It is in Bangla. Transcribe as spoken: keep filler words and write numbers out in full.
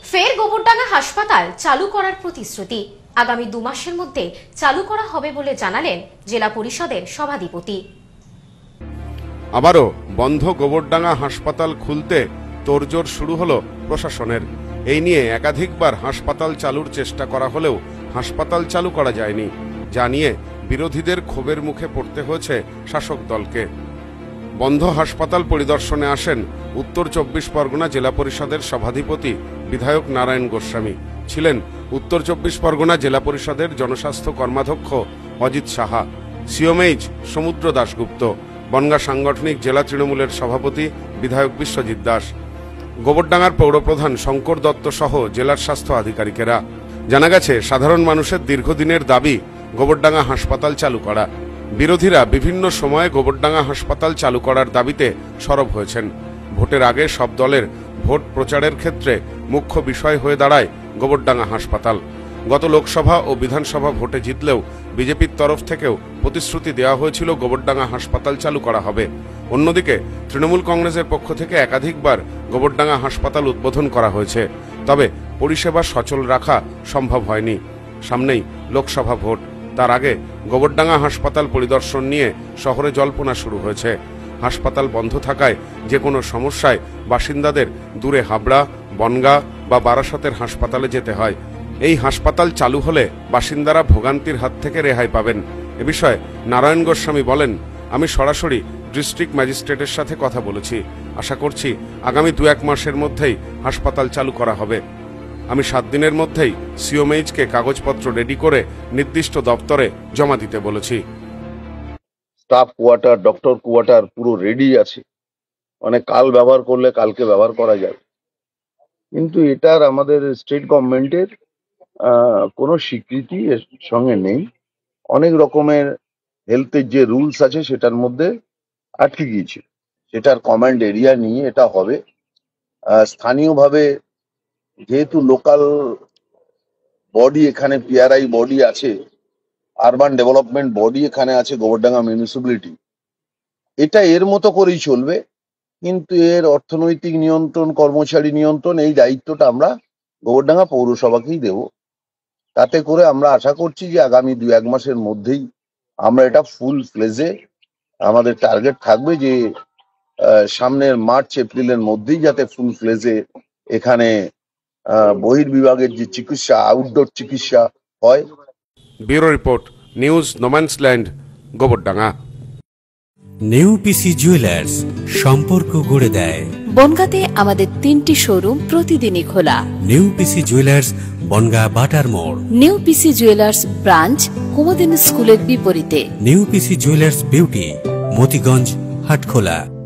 ফের গোবরডাঙ্গা হাসপাতাল চালু করার প্রতিশ্রুতি আগামী দু মাসের মধ্যে চালু করা হবে বলে জানালেন জেলা পরিষদের সভাধিপতি। আবারও বন্ধ গোবরডাঙ্গা হাসপাতাল খুলতে তোড়জোড় শুরু হলো প্রশাসনের। এই নিয়ে একাধিকবার হাসপাতাল চালুর চেষ্টা করা হলেও হাসপাতাল চালু করা যায়নি, যা নিয়ে বিরোধীদের ক্ষোভের মুখে পড়তে হয়েছে শাসক দলকে। বন্ধ হাসপাতাল পরিদর্শনে আসেন উত্তর চব্বিশ পরগনা জেলা পরিষদের সভাধিপতি বিধায়ক নারায়ণ গোস্বামী, ছিলেন উত্তর চব্বিশ পরগনা জেলা পরিষদের জনস্বাস্থ্য কর্মাধ্যক্ষ অজিত সাহা, সিওমএইচ সমুদ্র দাশগুপ্ত, বনগাঁ সাংগঠনিক জেলা তৃণমূলের সভাপতি বিধায়ক বিশ্বজিৎ দাস, গোবরডাঙ্গার পৌরপ্রধান শঙ্কর দত্ত সহ জেলার স্বাস্থ্য আধিকারিকেরা। জানা গেছে, সাধারণ মানুষের দীর্ঘদিনের দাবি গোবরডাঙ্গা হাসপাতাল চালু করা। বিরোধীরা বিভিন্ন সময়ে গোবরডাঙ্গা হাসপাতাল চালু করার দাবিতে সরব হয়েছেন। ভোটের আগে সব দলের ভোট প্রচারের ক্ষেত্রে মুখ্য বিষয় হয়ে দাঁড়ায় গোবরডাঙ্গা হাসপাতাল। গত লোকসভা ও বিধানসভা ভোটে জিতলেও বিজেপির তরফ থেকেও প্রতিশ্রুতি দেওয়া হয়েছিল গোবরডাঙ্গা হাসপাতাল চালু করা হবে। অন্যদিকে তৃণমূল কংগ্রেসের পক্ষ থেকে একাধিকবার গোবরডাঙ্গা হাসপাতাল উদ্বোধন করা হয়েছে, তবে পরিষেবা সচল রাখা সম্ভব হয়নি। সামনেই লোকসভা ভোট, তার আগে গোবরডাঙ্গা হাসপাতাল পরিদর্শন নিয়ে শহরে জল্পনা শুরু হয়েছে। হাসপাতাল বন্ধ থাকায় যে কোনো সমস্যায় বাসিন্দাদের দূরে হাবড়া, বনগাঁ বা বারাসতের হাসপাতালে যেতে হয়। এই হাসপাতাল চালু হলে বাসিন্দারা ভোগান্তির হাত থেকে রেহাই পাবেন। এ বিষয়ে নারায়ণ গোস্বামী বলেন, আমি সরাসরি ডিস্ট্রিক্ট ম্যাজিস্ট্রেটের সাথে কথা বলেছি। আশা করছি আগামী দু এক মাসের মধ্যেই হাসপাতাল চালু করা হবে। আমি সাত দিনের মধ্যেই সিওমএইচকে কাগজপত্র রেডি করে নির্দিষ্ট দপ্তরে জমা দিতে বলেছি। স্টাফ কোয়ার্টার, ডক্টর কোয়ার্টার পুরো রেডি আছে, মানে কাল ব্যবহার করলে কালকে ব্যবহার করা যাবে। কিন্তু এটার আমাদের স্টেট গভর্নমেন্টের কোনো স্বীকৃতি এর সঙ্গে নেই। অনেক রকমের হেলথের যে রুলস আছে সেটার মধ্যে আটকে গিয়েছে। সেটার কমান্ড এরিয়া নিয়ে এটা হবে। স্থানীয়ভাবে যেহেতু লোকাল বডি এখানে পিআরআই বডি আছে, আরবান ডেভেলপমেন্ট বডি এখানে আছে গোবরডাঙ্গা মিউনিসিপ্যালিটি, এটা এর মতো করেই চলবে। কিন্তু এর অর্থনৈতিক নিয়ন্ত্রণ, কর্মচারী নিয়ন্ত্রণ, এই দায়িত্বটা আমরা গোবরডাঙ্গা পৌরসভাকেই দেব। তাতে করে আমরা আশা করছি যে আগামী দু এক মাসের মধ্যেই আমরা এটা ফুল ফ্লেজে, আমাদের টার্গেট থাকবে যে সামনের মার্চ এপ্রিলের মধ্যেই যাতে ফুল ফ্লেজে এখানে বহির্বিভাগের যে চিকিৎসা, আউটডোর চিকিৎসা হয়। Bureau report, news no man's land, Gobardanga. New PC jewellers, সম্পর্ক গড়ে দেয়। বনগাঁতে আমাদের তিনটি শোরুম প্রতিদিনই খোলা। নিউ পিসি জুয়েলার্স, বনগাঁ বাটার মোড়। New PC jewellers branch Kumudini স্কুলের বিপরীতে। New PC jewellers beauty, Motiganj, Hatkhola.